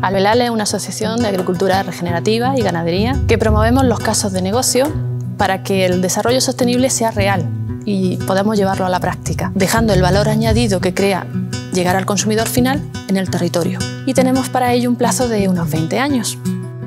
Albelal es una asociación de agricultura regenerativa y ganadería que promovemos los casos de negocio para que el desarrollo sostenible sea real y podamos llevarlo a la práctica, dejando el valor añadido que crea llegar al consumidor final en el territorio. Y tenemos para ello un plazo de unos 20 años.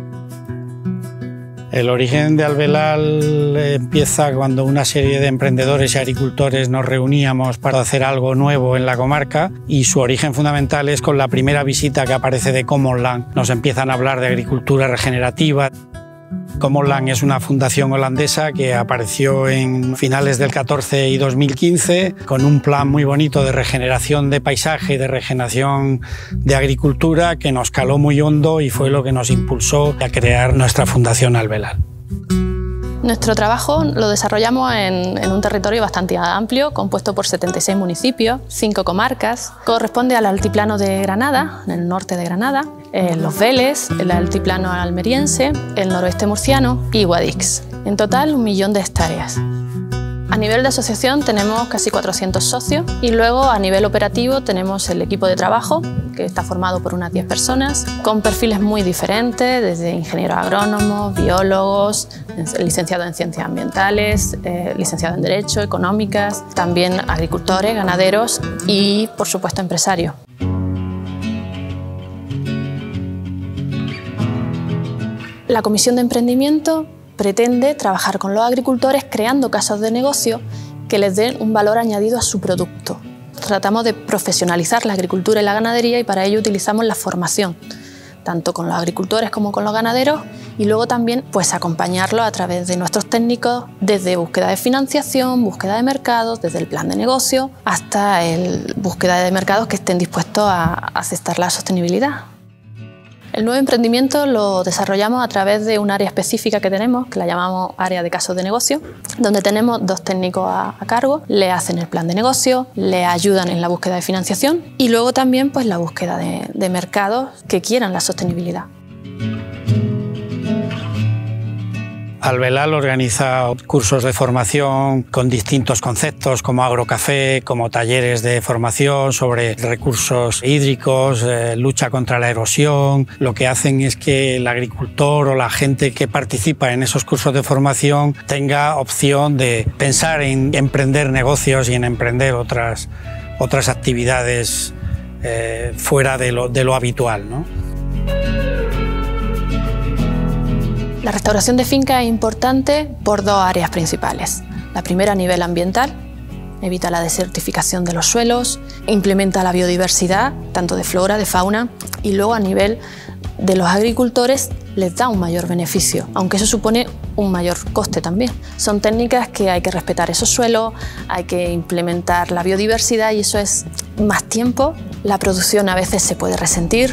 El origen de Albelal empieza cuando una serie de emprendedores y agricultores nos reuníamos para hacer algo nuevo en la comarca, y su origen fundamental es con la primera visita que aparece de Common Land. Nos empiezan a hablar de agricultura regenerativa. Common Land es una fundación holandesa que apareció en finales del 14 y 2015 con un plan muy bonito de regeneración de paisaje y de regeneración de agricultura que nos caló muy hondo y fue lo que nos impulsó a crear nuestra fundación Albelal. Nuestro trabajo lo desarrollamos en un territorio bastante amplio, compuesto por 76 municipios, 5 comarcas. Corresponde al altiplano de Granada, en el norte de Granada, Los Vélez, el altiplano almeriense, el noroeste murciano y Guadix. En total, 1 millón de hectáreas. A nivel de asociación tenemos casi 400 socios y luego a nivel operativo tenemos el equipo de trabajo, que está formado por unas 10 personas, con perfiles muy diferentes, desde ingenieros agrónomos, biólogos, licenciados en ciencias ambientales, licenciados en Derecho, económicas, también agricultores, ganaderos y, por supuesto, empresarios. La Comisión de Emprendimiento pretende trabajar con los agricultores creando casos de negocio que les den un valor añadido a su producto. Tratamos de profesionalizar la agricultura y la ganadería y para ello utilizamos la formación, tanto con los agricultores como con los ganaderos, y luego también pues, acompañarlos a través de nuestros técnicos desde búsqueda de financiación, búsqueda de mercados, desde el plan de negocio hasta búsqueda de mercados que estén dispuestos a aceptar la sostenibilidad. El nuevo emprendimiento lo desarrollamos a través de un área específica que tenemos, que la llamamos área de casos de negocio, donde tenemos 2 técnicos a cargo, le hacen el plan de negocio, le ayudan en la búsqueda de financiación y luego también pues, la búsqueda de mercados que quieran la sostenibilidad. Albelal organiza cursos de formación con distintos conceptos como agrocafé, como talleres de formación sobre recursos hídricos, lucha contra la erosión. Lo que hacen es que el agricultor o la gente que participa en esos cursos de formación tenga opción de pensar en emprender negocios y en emprender otras actividades fuera de lo habitual, ¿no? La restauración de finca es importante por 2 áreas principales. La primera a nivel ambiental, evita la desertificación de los suelos, implementa la biodiversidad, tanto de flora, de fauna, y luego a nivel de los agricultores les da un mayor beneficio, aunque eso supone un mayor coste también. Son técnicas que hay que respetar esos suelos, hay que implementar la biodiversidad y eso es más tiempo. La producción a veces se puede resentir.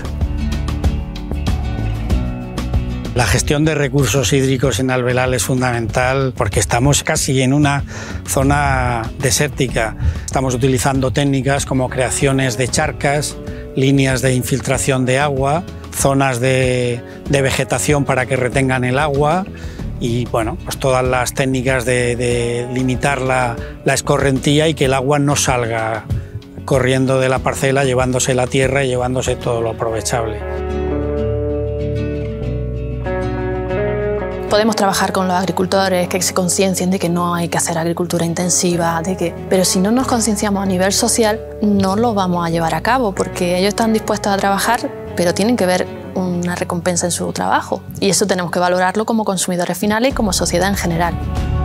La gestión de recursos hídricos en Albelal es fundamental porque estamos casi en una zona desértica. Estamos utilizando técnicas como creaciones de charcas, líneas de infiltración de agua, zonas de vegetación para que retengan el agua y bueno, pues todas las técnicas de limitar la escorrentía y que el agua no salga corriendo de la parcela, llevándose la tierra y llevándose todo lo aprovechable. Podemos trabajar con los agricultores que se conciencien de que no hay que hacer agricultura intensiva, pero si no nos concienciamos a nivel social no lo vamos a llevar a cabo porque ellos están dispuestos a trabajar pero tienen que ver una recompensa en su trabajo y eso tenemos que valorarlo como consumidores finales y como sociedad en general.